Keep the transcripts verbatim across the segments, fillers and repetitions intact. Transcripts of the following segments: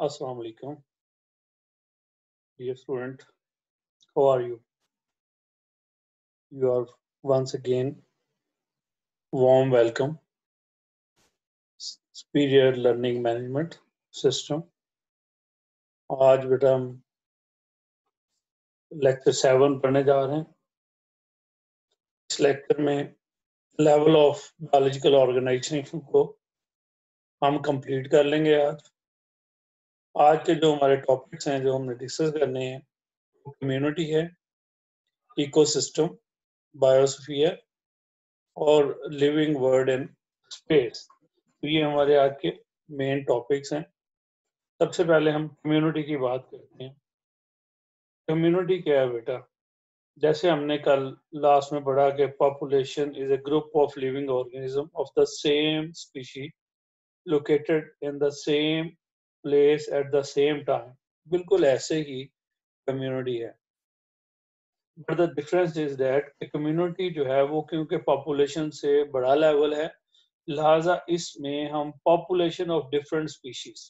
Assalamu alaikum, dear student. How are you? You are once again warm welcome. Superior Learning Management System. आज बेटा हम lecture seven पढ़ने जा रहे हैं. इस लेक्चर में लेवल ऑफ बायोलॉजिकल ऑर्गेनाइजेशन को हम कंप्लीट कर लेंगे. आज आज के जो हमारे टॉपिक्स हैं जो हमने डिस्कस करने हैं वो कम्युनिटी है, इकोसिस्टम, बायोस्फीयर और लिविंग वर्ल्ड इन स्पेस. तो ये हमारे आज के मेन टॉपिक्स हैं. सबसे पहले हम कम्युनिटी की बात करते हैं. कम्युनिटी क्या है बेटा? जैसे हमने कल लास्ट में पढ़ा कि population is a group of living organism of the same species located in the same place at the same time. बिल्कुल ऐसे ही कम्युनिटी है. But the difference is that community जो है वो क्योंकि पॉपुलेशन से बड़ा लेवल है, लिहाजा इसमें हम population of different species.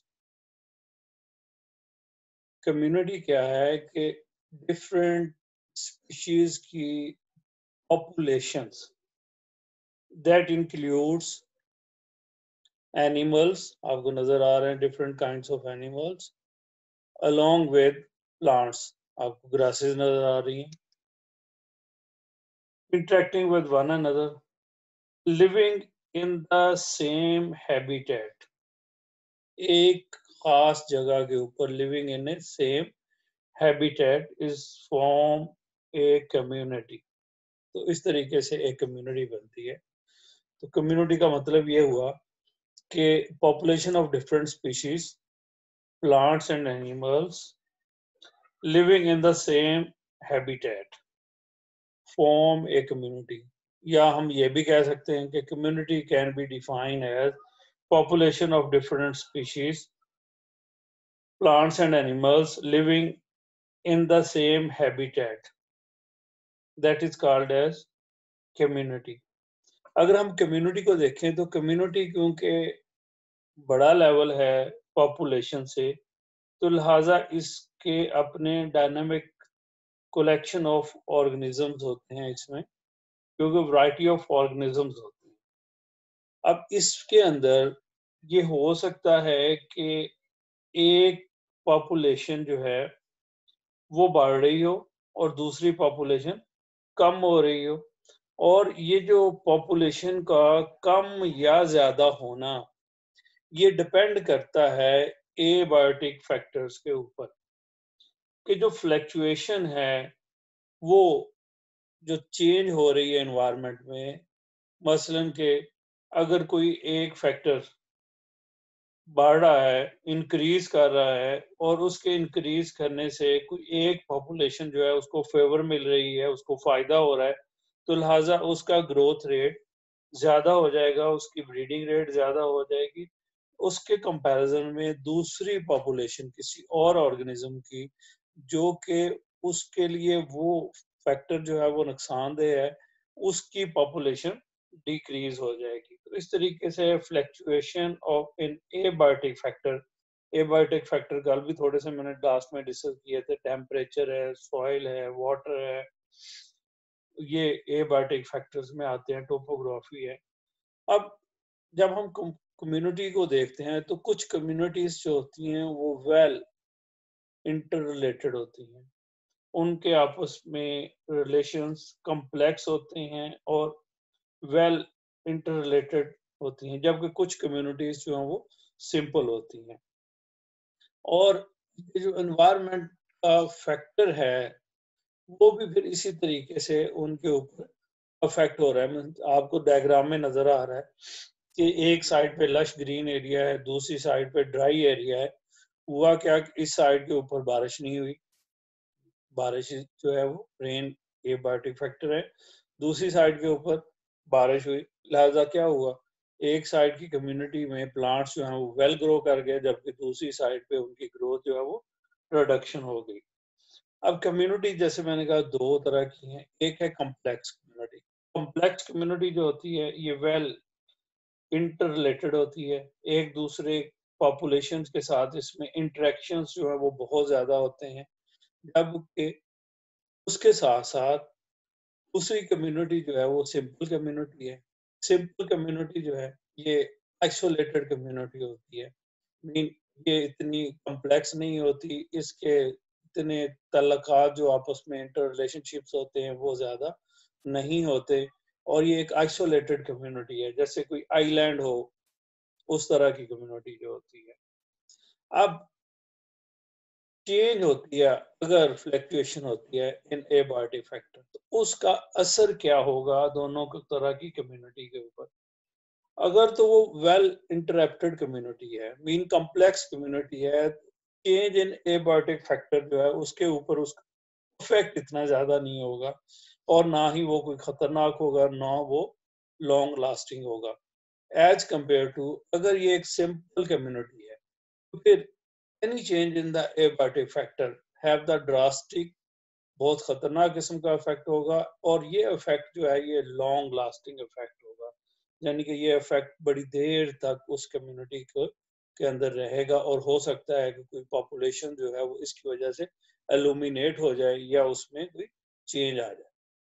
Community क्या है कि डिफरेंट स्पीशीज की पॉपुलेशंस, दैट इंक्लूड्स एनिमल्स, आपको नजर आ रहे हैं different kinds of animals, along with plants, आपको ग्रासेस नजर आ रही हैं, interacting with one another, living in the same habitat, एक खास जगह के ऊपर living in a same habitat is form a community. तो इस तरीके से एक कम्युनिटी बनती है. तो कम्युनिटी का मतलब ये हुआ कि population of different species, plants and animals living in the same habitat form a community. या हम ये भी कह सकते हैं कि community can be defined as population of different species, plants and animals living in the same habitat, that is called as community. अगर हम community को देखें तो community क्योंकि बड़ा लेवल है population से, तो लिहाजा इसके अपने dynamic collection of organisms होते हैं इसमें, क्योंकि variety of organisms होते हैं. अब इसके अंदर ये हो सकता है कि एक पॉपुलेशन जो है वो बढ़ रही हो और दूसरी पॉपुलेशन कम हो रही हो, और ये जो पॉपुलेशन का कम या ज्यादा होना ये डिपेंड करता है एबायोटिक फैक्टर्स के ऊपर, कि जो फ्लक्चुएशन है वो जो चेंज हो रही है एनवायरनमेंट में, मसलन के अगर कोई एक फैक्टर बढ़ रहा है, इंक्रीज कर रहा है, और उसके इंक्रीज करने से कोई एक पॉपुलेशन जो है उसको फेवर मिल रही है, उसको फायदा हो रहा है, तो लिहाजा उसका ग्रोथ रेट ज्यादा हो जाएगा, उसकी ब्रीडिंग रेट ज्यादा हो जाएगी उसके कंपैरिजन में दूसरी पॉपुलेशन किसी और ऑर्गेनिज्म की जो कि उसके लिए वो फैक्टर जो है वो नुकसानदेह है, उसकी पॉपुलेशन डिक्रीज हो जाएगी. तो इस तरीके से fluctuation of in abiotic factor, abiotic factor कल भी थोड़े से मैंने लास्ट में डिस्कस किए थे, टेम्परेचर है, सॉइल है, वाटर है, ये एबायोटिक फैक्टर्स में आते हैं, टोपोग्राफी है. अब जब हम कम्युनिटी को देखते हैं तो कुछ कम्युनिटीज जो होती हैं वो वेल इंटर रिलेटेड होती हैं, उनके आपस में रिलेशंस कम्प्लेक्स होते हैं और वेल इंटर रिलेटेड होती हैं, जबकि कुछ कम्युनिटीज जो हैं वो सिंपल होती हैं. और ये जो एनवायरनमेंट का फैक्टर है वो भी फिर इसी तरीके से उनके ऊपर अफेक्ट हो रहा है. आपको डायग्राम में नजर आ रहा है कि एक साइड पे लश ग्रीन एरिया है, दूसरी साइड पे ड्राई एरिया है. हुआ क्या, इस साइड के ऊपर बारिश नहीं हुई, बारिश जो है वो रेन एबायोटिक फैक्टर है, दूसरी साइड के ऊपर बारिश हुई, लिहाजा क्या हुआ, एक साइड की कम्युनिटी में प्लांट्स जो है वो वेल ग्रो कर गए, जबकि दूसरी साइड पे उनकी ग्रोथ जो है वो प्रोडक्शन हो गई. अब कम्युनिटी जैसे मैंने कहा दो तरह की हैं. एक है कम्प्लेक्स कम्युनिटी. कम्प्लेक्स कम्युनिटी जो होती है ये वेल इंटर रिलेटेड होती है, एक दूसरे پاپولیشن کے ساتھ اس میں انٹریکشنز جو ہے وہ بہت زیادہ ہوتے ہیں، جبکہ اس کے ساتھ ساتھ دوسری کمیونٹی جو ہے وہ سمپل کمیونٹی ہے. سمپل کمیونٹی جو ہے یہ آئسولیٹڈ کمیونٹی ہوتی ہے، مین یہ اتنی کمپلیکس نہیں ہوتی، اس کے اتنے تعلقات جو آپس میں انٹر ریلیشن شپس ہوتے ہیں وہ زیادہ نہیں ہوتے، اور یہ ایک آئسولیٹڈ کمیونٹی ہے، جیسے کوئی آئی لینڈ ہو اس طرح کی کمیونٹی جو ہوتی ہے. اب چینج ہوتی ہے، اگر فلیکچویشن ہوتی ہے ان اے بایوٹک فیکٹر، تو اس کا اثر کیا ہوگا دونوں طرح کی کمیونٹی کے اوپر. اگر تو وہ ویل انٹریپٹڈ کمیونٹی ہے، مین کمپلیکس کمیونٹی ہے، change in abiotic factor جو ہے اس کے اوپر اس کا افیکٹ اتنا زیادہ نہیں ہوگا، اور نہ ہی وہ کوئی خطرناک ہوگا، نہ وہ لانگ لاسٹنگ ہوگا ایز کمپیئر ٹو اگر یہ ایک سمپل کمیونٹی ہے. تو پھر any change in the abiotic factor have the drastic بہت خطرناک قسم کا افیکٹ ہوگا، اور یہ افیکٹ جو ہے یہ لانگ لاسٹنگ افیکٹ ہوگا، یعنی کہ یہ افیکٹ بڑی دیر تک اس کمیونٹی کے اندر رہے گا، اور ہو سکتا ہے کہ کوئی پاپولیشن جو ہے وہ اس کی وجہ سے ایلومینیٹ ہو جائے یا اس میں کوئی چینج آ جائے.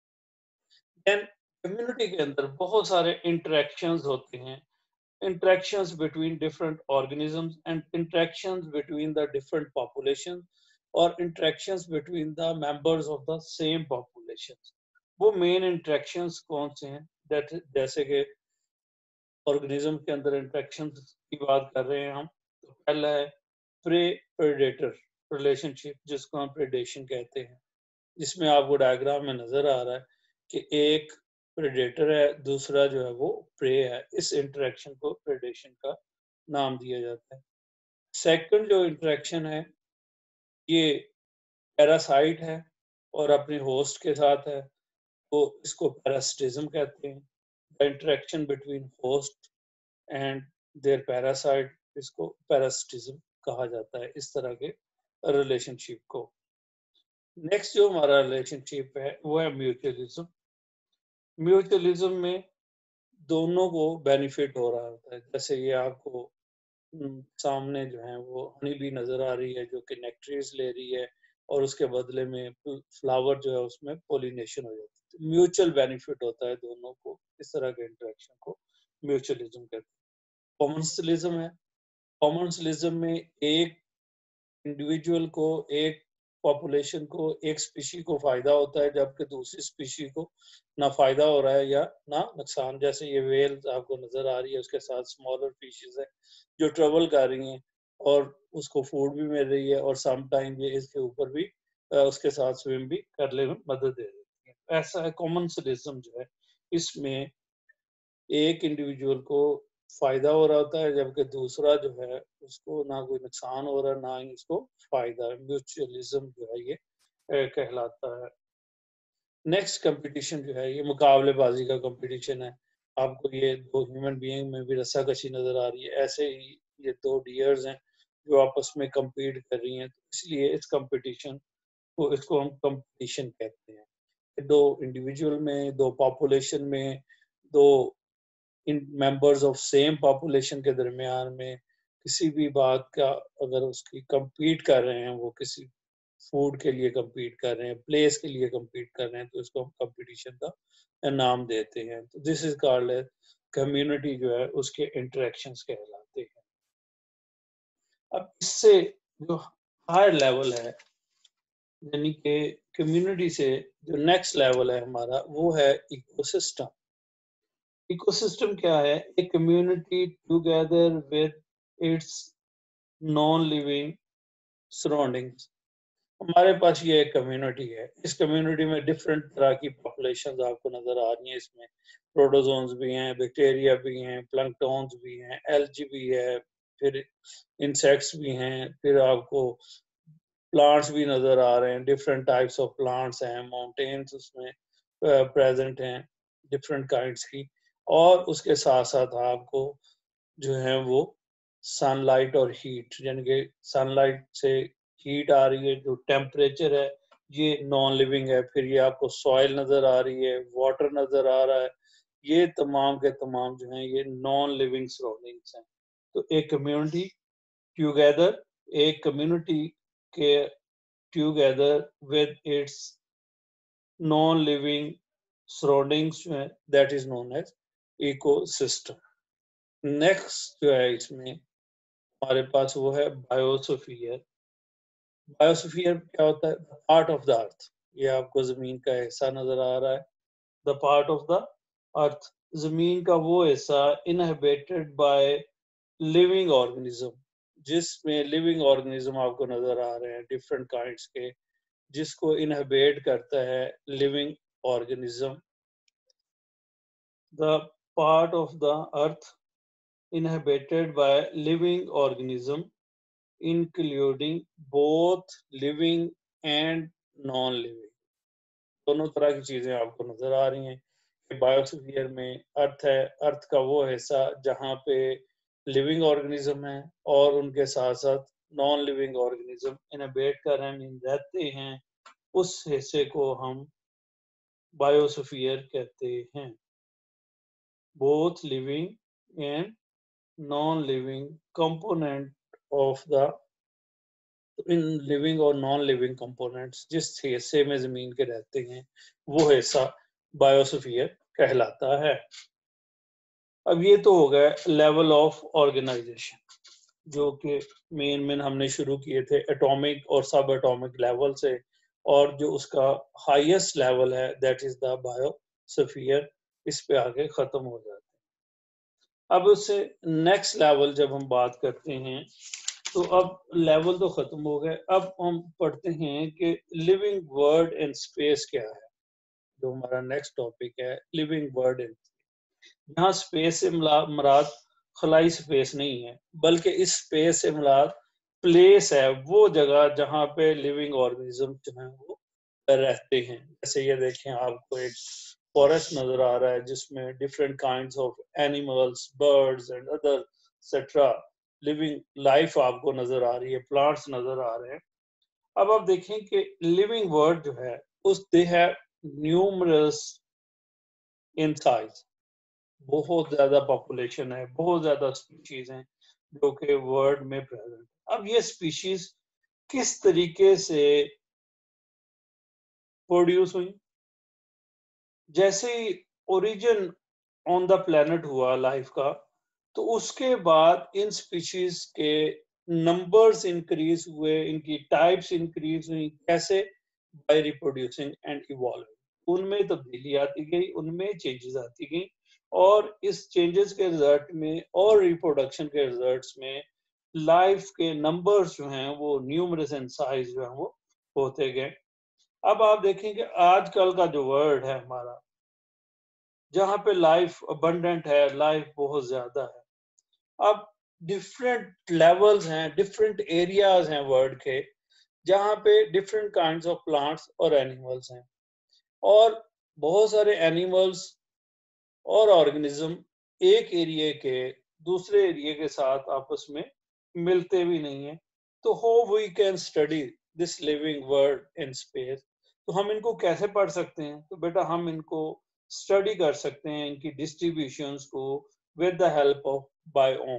دین کمیونٹی کے اندر بہت سارے انٹریکشنز ہوتے ہیں، interactions between different organisms and interactions between the different populations or interactions between the members of the same populations. وہ main interactions کون سے ہیں؟ جیسے کہ organism کے اندر interactions کی بات کر رہے ہیں ہم، تو پہلا ہے prey predator relationship جس کو ہم predation کہتے ہیں، جس میں آپ کو ڈائیگرام میں نظر آ رہا ہے کہ ایک پریڈیٹر ہے، دوسرا جو ہے وہ پرے ہے. اس انٹریکشن کو پریڈیشن کا نام دیا جاتا ہے. سیکنڈ جو انٹریکشن ہے یہ پیراسائٹ ہے اور اپنے ہوسٹ کے ساتھ ہے، تو اس کو پیراسٹزم کہتے ہیں. Interaction between host and their parasite, اس کو پیراسٹزم کہا جاتا ہے، اس طرح کے ریلیشن شپ کو. نیکسٹ جو ہمارا ریلیشن شپ ہے وہ ہے میوچلزم. میوچلزم میں دونوں کو بینیفٹ ہو رہا ہوتا ہے، جیسے یہ آپ کو سامنے جو ہے وہ ہنی بھی نظر آ رہی ہے جو کہ نیکٹریز لے رہی ہے، اور اس کے بدلے میں فلاور جو ہے اس میں پولینیشن ہو جاتی ہے. میوچل بینیفٹ ہوتا ہے دونوں کو، اس طرح کے انٹریکشن کو میوچلزم کہتے ہیں. کامنسلزم ہے. کامنسلزم میں ایک انڈیویجول کو، ایک پاپولیشن کو، ایک اسپیشی کو فائدہ ہوتا ہے، جبکہ دوسری اسپیشی کو نہ فائدہ ہو رہا ہے یا نہ نقصان. جیسے یہ ویل آپ کو نظر آ رہی ہے، اس کے ساتھ اسمالر فیشز ہے جو ٹریول کر رہی ہیں اور اس کو فوڈ بھی مل رہی ہے، اور سم ٹائم یہ اس کے اوپر بھی اس کے ساتھ سوئم بھی کرنے میں مدد دے دیتی ہے. ایسا ہے کامنسلزم جو ہے، اس میں ایک انڈیویجول کو فائدہ ہو رہا ہوتا ہے، جبکہ دوسرا جو ہے اس کو نہ کوئی نقصان ہو رہا ہے نہ ہی اس کو فائدہ ہے. میوچلزم جو ہے یہ کہلاتا ہے. نیکسٹ کمپٹیشن جو ہے یہ مقابلے بازی کا کمپٹیشن ہے. آپ کو یہ دو ہیومن بینگ میں بھی رسا کشی نظر آ رہی ہے، ایسے ہی یہ دو ڈیئرز ہیں جو آپس میں کمپیٹ کر رہی ہیں، اس لیے اس کمپٹیشن کو اس کو ہم کمپٹیشن کہتے ہیں. دو انڈیویجول میں، دو پاپولیشن میں، دو ممبرز آف سیم پاپولیشن کے درمیان میں کسی بھی بات کا اگر اس کی کمپیٹ کر رہے ہیں، وہ کسی فوڈ کے لیے کمپیٹ کر رہے ہیں، پلیس کے لیے کمپیٹ کر رہے ہیں، تو اس کو ہم کمپٹیشن کا نام دیتے ہیں. تو دس از کالڈ کمیونٹی جو ہے اس کے انٹریکشنز کہلاتے ہیں. اب اس سے جو ہائر لیول ہے، یعنی کہ کمیونٹی سے جو نیکسٹ لیول ہے ہمارا، وہ ہے ایکو سسٹم. ایکو سسٹم کیا ہے؟ ایک community together with its non living surroundings. ہمارے پاس یہ ایک کمیونٹی ہے، اس کمیونٹی میں ڈفرینٹ طرح کی پاپولیشنز آپ کو نظر آ رہی ہیں. اس میں پروٹوزونز بھی ہیں، بیکٹیریا بھی ہیں، پلانکٹونز بھی ہیں، ایلجی بھی ہے، پھر انسیکٹس بھی ہیں، پھر آپ کو پلانٹس بھی نظر آ رہے ہیں، ڈفرینٹ ٹائپس آف پلانٹس ہیں، ماؤنٹینس اس میں پریزنٹ ہیں ڈفرینٹ کائنڈس کی. اور اس کے ساتھ ساتھ آپ کو جو ہے وہ سن لائٹ اور ہیٹ، یعنی کہ سن لائٹ سے ہیٹ آ رہی ہے، جو ٹیمپریچر ہے یہ نان لیونگ ہے. پھر یہ آپ کو سوائل نظر آ رہی ہے، واٹر نظر آ رہا ہے، یہ تمام کے تمام جو ہیں یہ نان لیونگ سراؤنڈنگس ہیں. تو ایک کمیونٹی together, एक community के together with its non-living surroundings जो है, that is known as ecosystem. Next जो है इसमें हमारे पास वो है बायोस्फीयर. बायोस्फीयर क्या होता है? Part of the earth. ये आपको जमीन का हिस्सा नजर आ रहा है. The part of the earth, जमीन का वो हिस्सा इनहेबिटेड बाय लिविंग ऑर्गेनिज्म, जिसमें लिविंग ऑर्गेनिज्म आपको नजर आ रहे हैं डिफरेंट काइंड्स के, जिसको इनहेबिट करता है living organism. The part of the earth inhabited by living organism including both living and non-living. दोनों तरह की चीजें आपको नजर आ रही हैं कि बायोस्फीयर में अर्थ है, अर्थ का वो हिस्सा जहाँ पे लिविंग ऑर्गेनिज्म है और उनके साथ साथ नॉन लिविंग ऑर्गेनिज्म इनहेबिट कर रहते हैं, उस हिस्से को हम बायोस्फीयर कहते हैं. Both living and non-living component of the इन लिविंग और नॉन लिविंग कंपोनेंट्स जिस हिस्से में जमीन के रहते हैं वो हिस्सा बायोस्फीयर कहलाता है. अब ये तो हो गया लेवल ऑफ ऑर्गेनाइजेशन, जो कि मेन मेन हमने शुरू किए थे एटॉमिक और सब एटॉमिक लेवल से, और जो उसका हाईएस्ट लेवल है दैट इज द बायोस्फीयर. इस पे आगे खत्म हो जाता है. अब उससे नेक्स्ट लेवल जब हम बात करते हैं तो अब लेवल तो खत्म हो गए. अब हम पढ़ते हैं कि लिविंग वर्ड इन स्पेस क्या है, जो हमारा नेक्स्ट टॉपिक है लिविंग वर्ड इन. यहाँ स्पेस से मुराद खलाई स्पेस नहीं है, बल्कि इस स्पेस से मुराद प्लेस है, वो जगह जहाँ पे लिविंग ऑर्गेनिज्म जो है वो रहते हैं. जैसे ये देखें, आपको एक फॉरेस्ट नजर आ रहा है जिसमें different kinds of animals, birds and other etcetera living life आपको नजर आ रही है, प्लांट्स नजर आ रहे हैं. अब आप देखें कि लिविंग वर्ड जो है उस they have numerous in size, बहुत ज्यादा पॉपुलेशन है, बहुत ज्यादा स्पीशीज हैं जो कि वर्ल्ड में प्रेजेंट. अब ये स्पीशीज किस तरीके से प्रोड्यूस हुई? जैसे ही ओरिजिन ऑन द प्लेनेट हुआ लाइफ का, तो उसके बाद इन स्पीशीज के नंबर्स इंक्रीज हुए, इनकी टाइप्स इंक्रीज हुई. कैसे? By reproducing and evolving. उनमें तब्दीली आती गई, उनमें चेंजेस आती गई, और इस चेंजेस के रिजल्ट में और रिप्रोडक्शन के रिजल्ट्स में लाइफ के नंबर्स जो हैं वो न्यूमरस एंड साइज जो है वो होते गए. अब आप देखें कि आजकल का जो वर्ल्ड है हमारा, जहाँ पे लाइफ अबंडेंट है, लाइफ बहुत ज्यादा है. अब डिफरेंट लेवल्स हैं, डिफरेंट एरियाज हैं वर्ल्ड के, जहाँ पे डिफरेंट काइंड्स ऑफ प्लांट्स और एनिमल्स हैं, और बहुत सारे एनिमल्स और ऑर्गेनिज्म एक एरिया के दूसरे एरिया के साथ आपस में मिलते भी नहीं है. तो how we can study this living world in space? तो हम इनको कैसे पढ़ सकते हैं? तो बेटा हम इनको स्टडी कर सकते हैं, इनकी डिस्ट्रीब्यूशंस को, with the help of biome.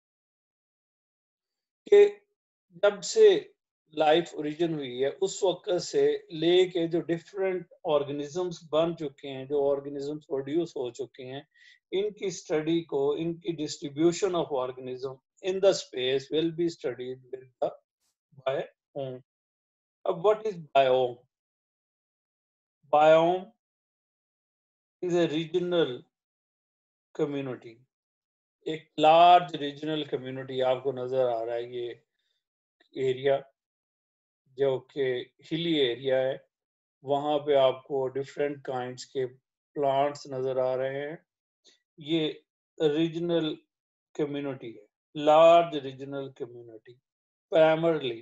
कि जब से लाइफ ओरिजिन हुई है उस वक्त से लेके जो डिफरेंट ऑर्गेनिजम्स बन चुके हैं, जो ऑर्गेनिजम्स प्रोड्यूस हो चुके हैं, इनकी स्टडी को, इनकी distribution of organism in the space will be studied with the biome. अब what is biome? Biome is a regional community. एक लार्ज रीजनल कम्युनिटी आपको नजर आ रहा है. ये एरिया जो कि हिली एरिया है, वहाँ पे आपको डिफरेंट काइंड्स के प्लांट्स नजर आ रहे हैं. ये रीजनल कम्युनिटी है, large regional community, primarily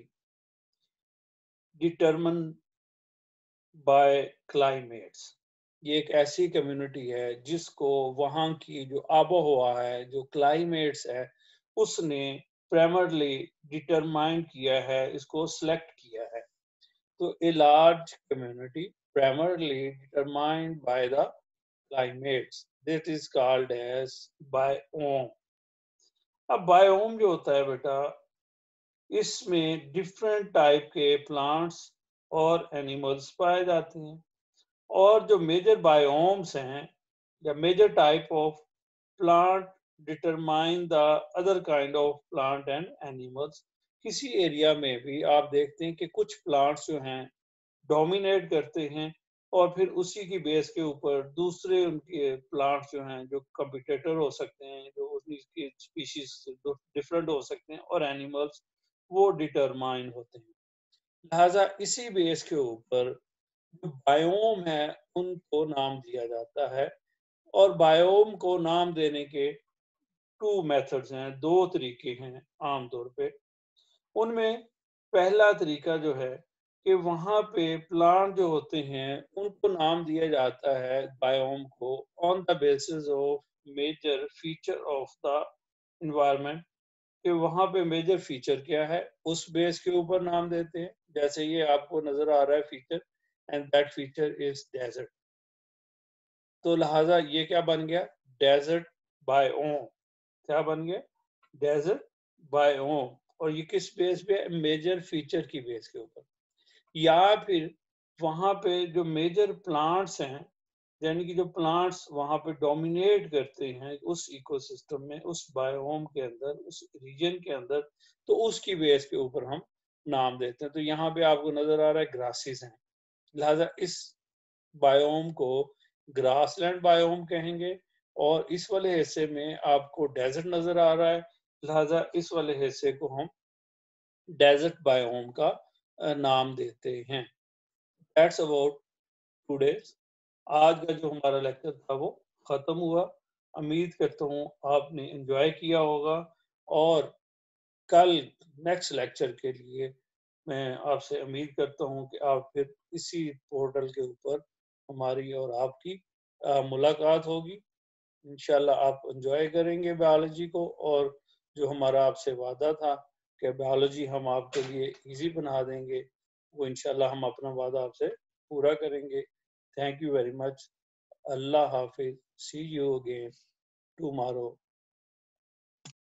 determine by climates. ये एक ऐसी कम्युनिटी है जिसको वहाँ की जो आबो हवा है, जो क्लाइमेट्स है, उसने प्राइमरली डिटरमाइन किया है, इसको सिलेक्ट किया है. तो a large community primarily determined by the climates, that is called as biome. अब biome जो होता है बेटा, اس میں ڈفرینٹ ٹائپ کے پلانٹس اور اینیملس پائے جاتے ہیں، اور جو میجر بایومس ہیں یا major type of plant determine the other kind of plant and animals. کسی ایریا میں بھی آپ دیکھتے ہیں کہ کچھ پلانٹس جو ہیں ڈومینیٹ کرتے ہیں، اور پھر اسی کی بیس کے اوپر دوسرے ان کے پلانٹس جو ہیں جو کمپیٹیٹر ہو سکتے ہیں، جو اس کی اسپیشیز ڈفرینٹ ہو سکتے ہیں، اور اینیملس وہ ڈٹرمائن ہوتے ہیں. لہذا اسی بیس کے اوپر جو بایوم ہے ان کو نام دیا جاتا ہے، اور بایوم کو نام دینے کے ٹو میتھڈز ہیں، دو طریقے ہیں عام طور پہ. ان میں پہلا طریقہ جو ہے کہ وہاں پہ پلانٹ جو ہوتے ہیں ان کو نام دیا جاتا ہے بایوم کو on the basis of major feature of the environment, کہ وہاں پہ میجر فیچر کیا ہے اس بیس کے اوپر نام دیتے ہیں. جیسے یہ آپ کو نظر آ رہا ہے feature, and that feature is desert. تو لہٰذا یہ کیا بن گیا؟ Desert biome. کیا بن گیا؟ Desert biome. اور یہ کس بیس پہ؟ میجر فیچر کی بیس کے اوپر. یا پھر وہاں پہ جو میجر پلانٹس ہیں، یعنی کہ جو پلانٹس وہاں پہ ڈومینیٹ کرتے ہیں اس ایکو سسٹم میں، اس بایوم کے اندر، اس ریجن کے اندر، تو اس کی بیس کے اوپر ہم نام دیتے ہیں. تو یہاں پہ آپ کو نظر آ رہا ہے گراسز ہیں، لہٰذا اس بایوم کو گراس لینڈ بایوم کہیں گے. اور اس والے حصے میں آپ کو ڈیزرٹ نظر آ رہا ہے، لہٰذا اس والے حصے کو ہم ڈیزرٹ بایوم کا نام دیتے ہیں. That's about today. آج کا جو ہمارا لیکچر تھا وہ ختم ہوا. امید کرتا ہوں آپ نے انجوائے کیا ہوگا، اور کل نیکسٹ لیکچر کے لیے میں آپ سے امید کرتا ہوں کہ آپ پھر اسی پورٹل کے اوپر ہماری اور آپ کی ملاقات ہوگی. انشاءاللہ آپ انجوائے کریں گے بایولوجی کو، اور جو ہمارا آپ سے وعدہ تھا کہ بایولوجی ہم آپ کے لیے ایزی بنا دیں گے، وہ انشاءاللہ ہم اپنا وعدہ آپ سے پورا کریں گے. Thank you very much. اللہ حافظ. See you again tomorrow.